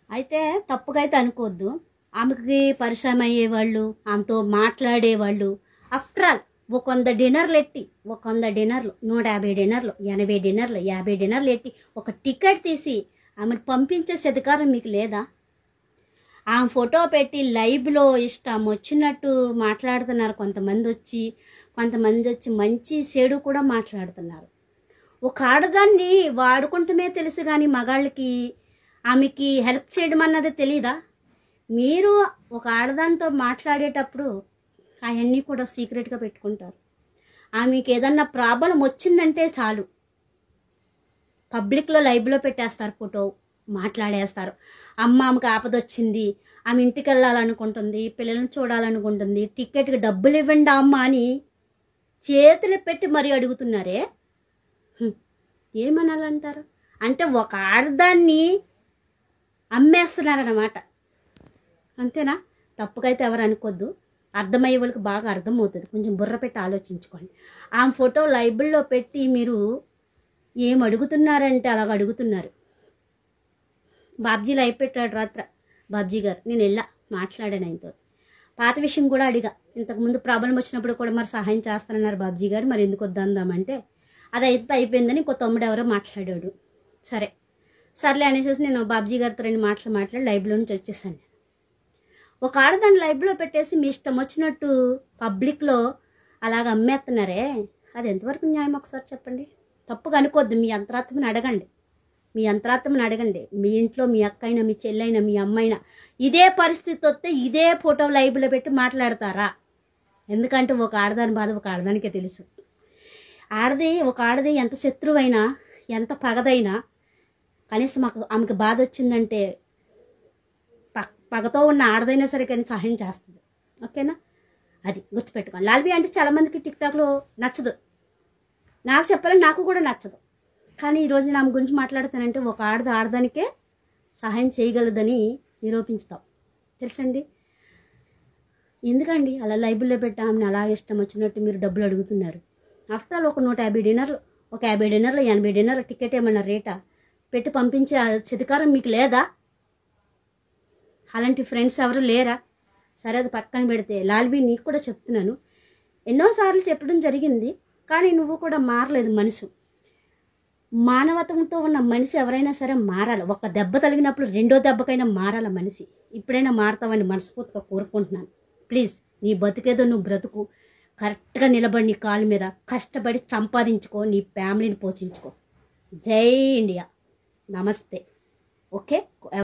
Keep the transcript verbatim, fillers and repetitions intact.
అయితే తప్పుగా అయితే అనుకోవద్దు. ఆమెకి పరిచయం అయ్యేవాళ్ళు, ఆమెతో మాట్లాడేవాళ్ళు, ఆఫ్టర్ ఆల్ ఒక వంద డిన్నర్లు ఎట్టి ఒక వంద డిన్నర్లు నూట యాభై డిన్నర్లు ఎనభై డిన్నర్లు యాభై డిన్నర్లు ఎట్టి ఒక టికెట్ తీసి ఆమెను పంపించే అధికారం మీకు లేదా? ఆమె ఫోటో పెట్టి లైవ్లో ఇష్టం వచ్చినట్టు మాట్లాడుతున్నారు. కొంతమంది వచ్చి కొంతమంది వచ్చి మంచి చెడు కూడా మాట్లాడుతున్నారు. ఒక ఆడదాన్ని వాడుకుంటమే తెలుసు కానీ మగాళ్ళకి ఆమెకి హెల్ప్ చేయడం అన్నది తెలీదా? మీరు ఒక ఆడదానితో మాట్లాడేటప్పుడు అవన్నీ కూడా సీక్రెట్గా పెట్టుకుంటారు. ఆమెకి ఏదన్నా ప్రాబ్లం వచ్చిందంటే చాలు పబ్లిక్లో లైవ్లో పెట్టేస్తారు, ఫోటో మాట్లాడేస్తారు. అమ్మ ఆమెకు ఆపదొచ్చింది, ఆమె ఇంటికి వెళ్ళాలనుకుంటుంది, పిల్లల్ని చూడాలనుకుంటుంది, టికెట్కి డబ్బులు ఇవ్వండి అమ్మ అని చేతులు పెట్టి మరీ అడుగుతున్నారే. ఏమనాలంటారు? అంటే ఒక ఆడదాన్ని అమ్మేస్తున్నారన్నమాట. అంతేనా? తప్పుకైతే ఎవరు అనుకోద్దు. అర్థమయ్యే వాళ్ళకి బాగా అర్థమవుతుంది. కొంచెం బుర్ర పెట్టి ఆలోచించుకోండి. ఆమె ఫోటో లైబ్రరీలో పెట్టి మీరు ఏం అడుగుతున్నారంటే అలాగ అడుగుతున్నారు. బాబ్జీ లైవ్ పెట్టాడు రాత్ర. బాబ్జీ గారు నేను వెళ్ళా మాట్లాడాను ఆయనతో. పాత విషయం కూడా అడిగా. ఇంతకుముందు ప్రాబ్లం వచ్చినప్పుడు కూడా మరి సహాయం చేస్తానన్నారు బాబ్జీ గారు, మరి ఎందుకు వద్దాందామంటే అది అయితే అయిపోయిందని ఇంకో తమ్ముడు ఎవరో మాట్లాడాడు. సరే సర్లే అనేసి నేను బాబ్జీ గారితో రెండు మాటలు మాట్లాడి లైవ్లో నుంచి వచ్చేసాను. ఒక ఆడదాన్ని లైవ్లో పెట్టేసి మీ ఇష్టం వచ్చినట్టు పబ్లిక్లో అలాగ అమ్మేస్తున్నారే, అది ఎంతవరకు న్యాయం ఒకసారి చెప్పండి. తప్పుగా అనుకోద్దు. మీ అంతరాత్మని అడగండి, మీ అంతరాత్మని అడగండి. మీ ఇంట్లో మీ అక్క అయినా మీ చెల్లైనా మీ అమ్మైనా ఇదే పరిస్థితి వస్తే ఇదే ఫోటో లైవ్లో పెట్టి మాట్లాడతారా? ఎందుకంటే ఒక ఆడదాని బాధ ఒక ఆడదానికే తెలుసు. ఆడది ఒక ఆడది ఎంత శత్రువైనా ఎంత పగదైనా కనీసం మాకు ఆమెకు బాధ వచ్చిందంటే పగతో ఉన్న ఆడదైనా సరే కానీ సహాయం చేస్తుంది. ఓకేనా? అది గుర్తుపెట్టుకోండి. లాల్బీ అంటే చాలామందికి టిక్టాక్లో నచ్చదు. నాకు చెప్పాలని నాకు కూడా నచ్చదు. కానీ ఈరోజు నేను ఆమె గురించి మాట్లాడుతానంటే ఒక ఆడది ఆడదానికే సహాయం చేయగలదని నిరూపించుతాం. తెలుసండి? ఎందుకండి అలా లైబ్రరీలో పెట్టి ఆమెను అలాగే ఇష్టం వచ్చినట్టు మీరు డబ్బులు అడుగుతున్నారు? ఆఫ్టర్ ఆల్ ఒక నూట యాభై డిన్నర్లు ఒక యాభై డిన్నర్లు ఎనభై డిన్నర్లు టికెట్ ఏమన్నా రేటా పెట్టి పంపించే అధికారం మీకు లేదా? అలాంటి ఫ్రెండ్స్ ఎవరు లేరా? సరే అది పక్కన పెడితే లాల్బీ నీకు కూడా చెప్తున్నాను, ఎన్నోసార్లు చెప్పడం జరిగింది కానీ నువ్వు కూడా మారలేదు. మనసు మానవతంతో ఉన్న మనిషి ఎవరైనా సరే మారాలి. ఒక దెబ్బ తగిలినప్పుడు రెండో దెబ్బకైనా మారాల మనిషి. ఇప్పుడైనా మారుతావని మనస్ఫూర్తిగా కోరుకుంటున్నాను. ప్లీజ్ నీ బతుకేదో నువ్వు బ్రతుకు, కరెక్ట్గా నిలబడి నీ కాళ్ళ మీద కష్టపడి సంపాదించుకో, నీ ఫ్యామిలీని పోషించుకో. జై ఇండియా. నమస్తే. ఓకే.